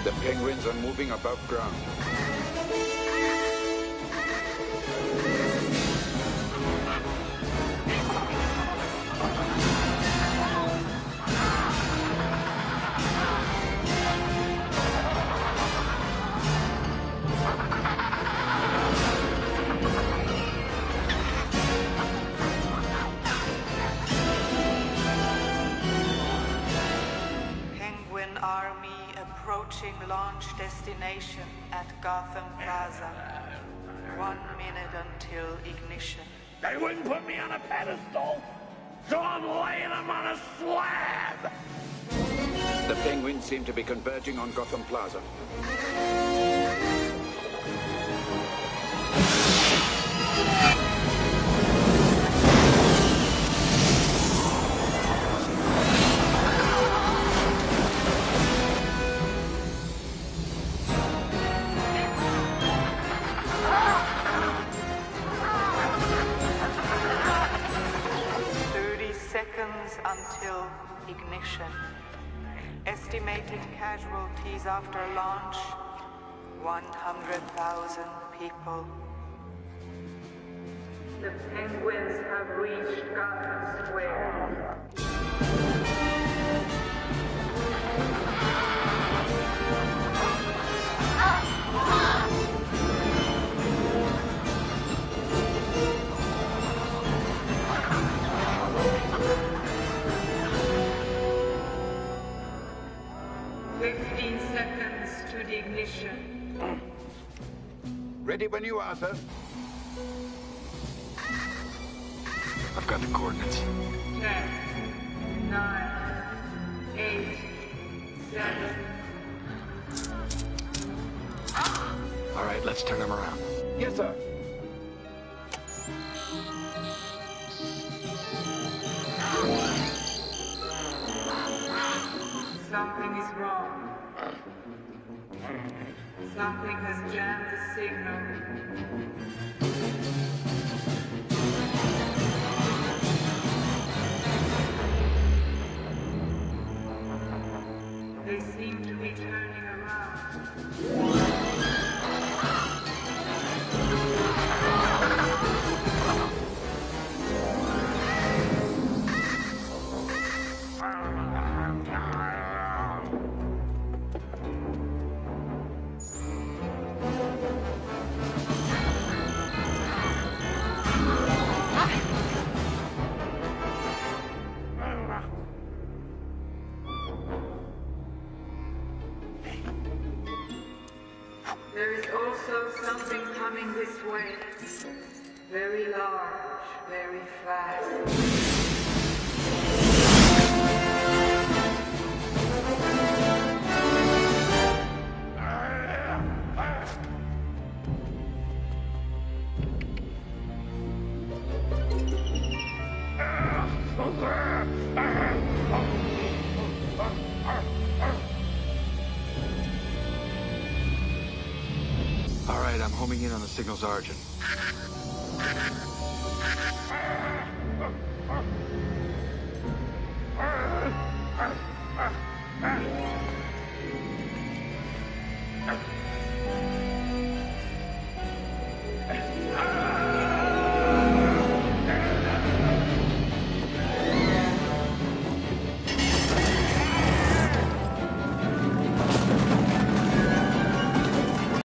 The penguins are moving above ground. Army approaching launch destination at Gotham Plaza. 1 minute until ignition. They wouldn't put me on a pedestal, so I'm laying them on a slab! The penguins seem to be converging on Gotham Plaza. Until ignition. Estimated casualties after launch, 100,000 people. The penguins have reached Gotham Square. Ignition. Ready when you are, sir. I've got the coordinates. 10, 9, 8, 7. All right, let's turn them around. Yes, sir. Something is wrong. Something has jammed the signal. They seem to be turning around. There is also something coming this way. Very large, very fast. All right, I'm homing in on the signal's origin.